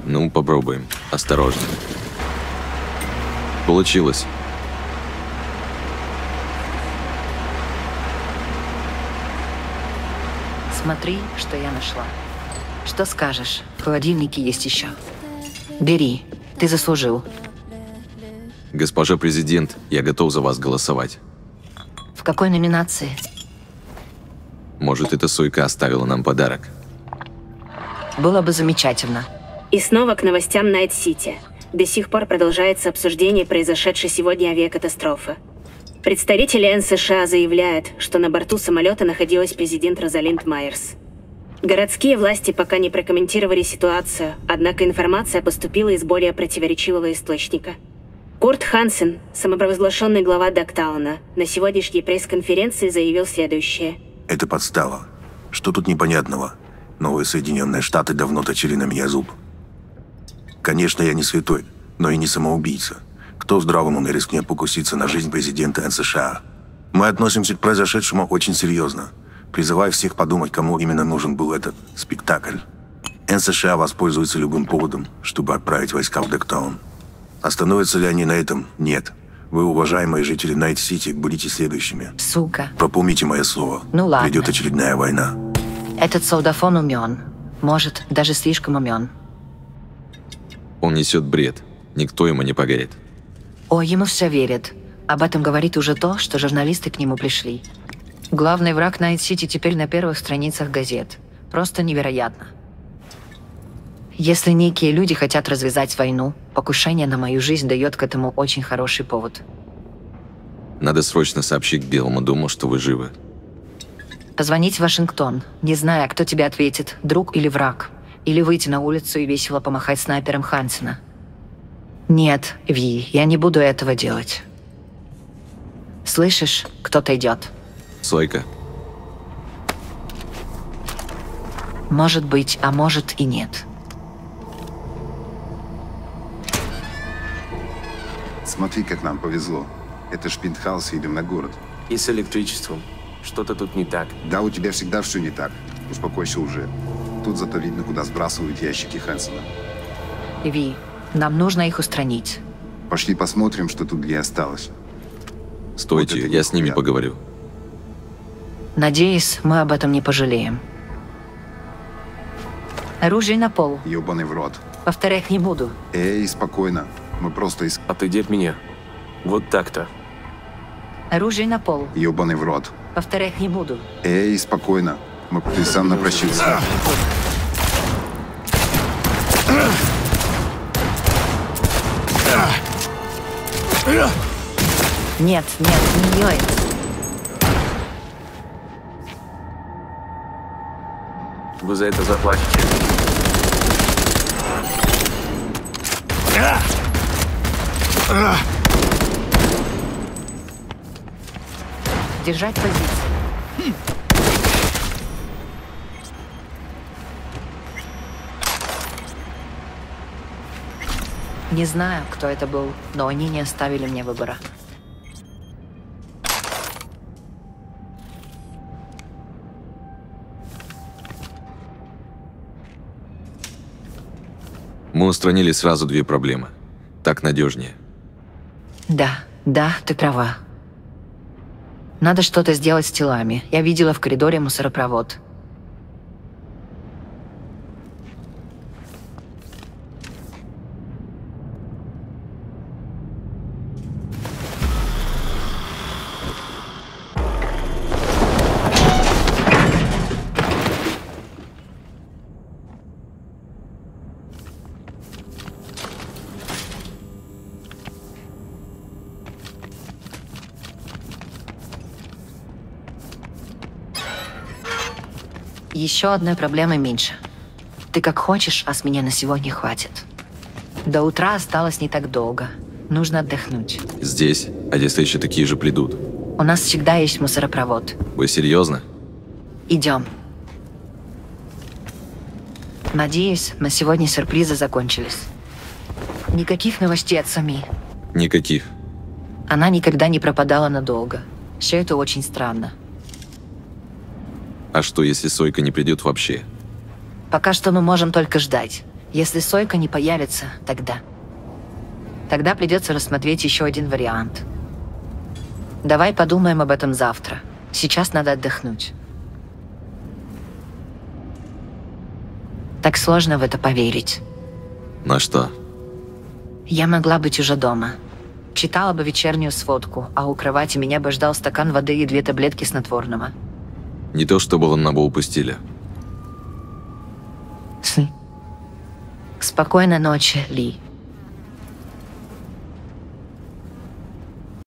Ну, попробуем. Осторожно. Получилось. Смотри, что я нашла. Что скажешь? В холодильнике есть еще. Бери. Ты заслужил. Госпожа президент, я готов за вас голосовать. В какой номинации? Может, эта Сойка оставила нам подарок? Было бы замечательно. И снова к новостям Найт-Сити. До сих пор продолжается обсуждение произошедшей сегодня авиакатастрофы. Представители НС США заявляют, что на борту самолета находилась президент Розалинд Майерс. Городские власти пока не прокомментировали ситуацию, однако информация поступила из более противоречивого источника. Курт Хансен, самопровозглашенный глава Догтауна, на сегодняшней пресс-конференции заявил следующее. Это подстава. Что тут непонятного? Новые Соединенные Штаты давно точили на меня зуб. Конечно, я не святой, но и не самоубийца. Кто в здравом уме рискнет покуситься на жизнь президента США? Мы относимся к произошедшему очень серьезно. Призываю всех подумать, кому именно нужен был этот спектакль. США воспользуется любым поводом, чтобы отправить войска в Догтаун. Остановятся ли они на этом? Нет. Вы, уважаемые жители Найт-Сити, будете следующими. Сука. Попомните мое слово. Ну ладно. Придет очередная война. Этот солдафон умен. Может, даже слишком умен. Он несет бред. Никто ему не поверит. Ой, ему все верят. Об этом говорит уже то, что журналисты к нему пришли. Главный враг Найт-Сити теперь на первых страницах газет. Просто невероятно. Если некие люди хотят развязать войну, покушение на мою жизнь дает к этому очень хороший повод. Надо срочно сообщить Белому дому, что вы живы. Позвонить в Вашингтон, не зная, кто тебе ответит, друг или враг. Или выйти на улицу и весело помахать снайпером Хансена. Нет, Ви, я не буду этого делать. Слышишь, кто-то идет. Сойка. Может быть, а может и нет. Смотри, как нам повезло. Это ж пентхаус, едем на город. И с электричеством. Что-то тут не так. Да, у тебя всегда все не так. Успокойся уже. Тут зато видно, куда сбрасывают ящики Хансена. Ви, нам нужно их устранить. Пошли посмотрим, что тут где осталось. Стойте, Вот я с ними поговорю. Надеюсь, мы об этом не пожалеем. Оружие на пол. Ёбаный в рот. Повторять не буду. Эй, спокойно. Мы просто Отойди от меня. Вот так-то. Оружие на пол. Ёбаный в рот. Повторять не буду. Эй, спокойно. Ты сам напросился. Нет, не делай. Вы за это заплатите. Держать позицию. Не знаю, кто это был, но они не оставили мне выбора. Мы устранили сразу две проблемы. Так надежнее. Да, ты права. Надо что-то сделать с телами. Я видела в коридоре мусоропровод. Еще одной проблемы меньше. Ты как хочешь, а с меня на сегодня хватит. До утра осталось не так долго. Нужно отдохнуть. Здесь, а если еще такие же придут? У нас всегда есть мусоропровод. Вы серьезно? Идем. Надеюсь, на сегодня сюрпризы закончились. Никаких новостей от Сами. Никаких. Она никогда не пропадала надолго. Все это очень странно. А что, если Сойка не придет вообще? Пока что мы можем только ждать. Если Сойка не появится, тогда... Тогда придется рассмотреть еще один вариант. Давай подумаем об этом завтра. Сейчас надо отдохнуть. Так сложно в это поверить. На что? Я могла быть уже дома. Читала бы вечернюю сводку, а у кровати меня бы ждал стакан воды и 2 таблетки снотворного. Не то, что было, мы бы упустили. Спокойной ночи, Ли.